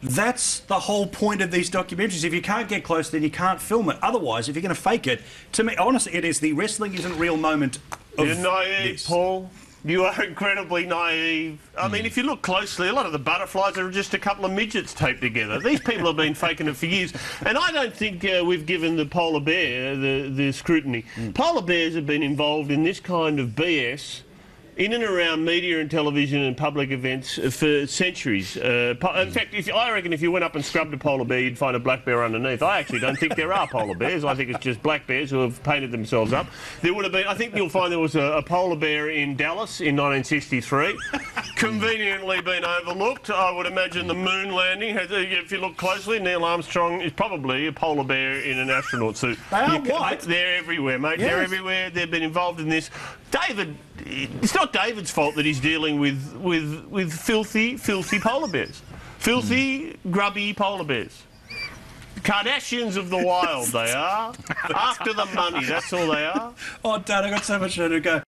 That's the whole point of these documentaries. If you can't get close, then you can't film it. Otherwise, if you're going to fake it, to me, honestly, it is the wrestling isn't real moment of You're naive, this. Paul. You are incredibly naive. I mean, if you look closely, a lot of the butterflies are just a couple of midgets taped together. These people have been faking it for years. And I don't think we've given the polar bear the scrutiny. Polar bears have been involved in this kind of BS in and around media and television and public events for centuries. In fact, I reckon if you went up and scrubbed a polar bear, you'd find a black bear underneath. I actually don't think there are polar bears. I think it's just black bears who have painted themselves up. There would have been, I think you'll find there was a polar bear in Dallas in 1963. Conveniently been overlooked. I would imagine the moon landing, if you look closely, Neil Armstrong is probably a polar bear in an astronaut suit. They are white. They're everywhere, mate. Yes. They're everywhere. They've been involved in this. David, it's not David's fault that he's dealing with filthy polar bears. Filthy, grubby polar bears. Kardashians of the wild, they are. After the money, that's all they are. Oh, Dad, I got so much to go.